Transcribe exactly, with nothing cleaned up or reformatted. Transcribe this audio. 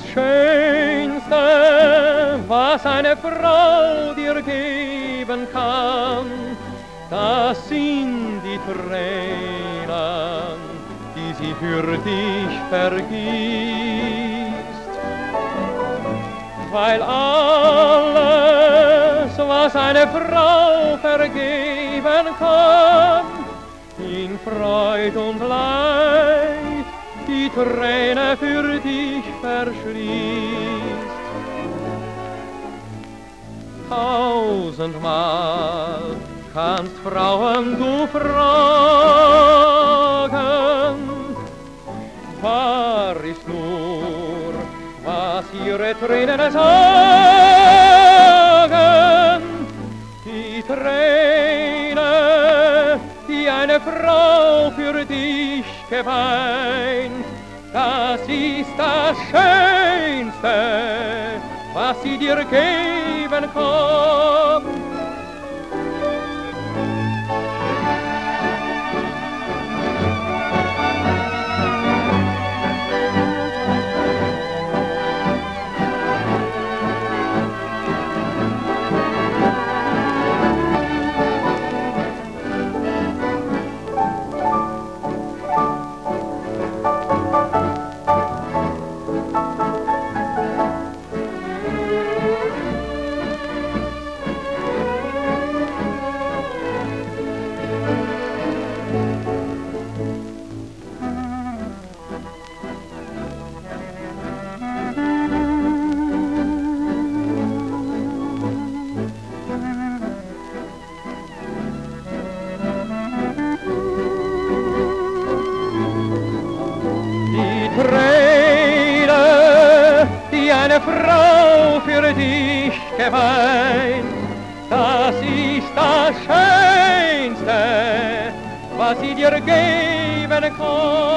Schönste, was eine Frau dir geben kann, das sind die Tränen, die sie für dich vergießt. Weil alles, was eine Frau vergeben kann, in Freud und Leid die Träne für dich verschließt. Tausendmal kannst Frauen du fragen, wahr ist nur, was ihre Tränen sagen. Die Träne, die eine Frau für dich geweint, das ist das Schönste, was sie dir geben kann. Träne, die eine Frau für dich geweint, das ist das Schönste, was sie dir geben kann.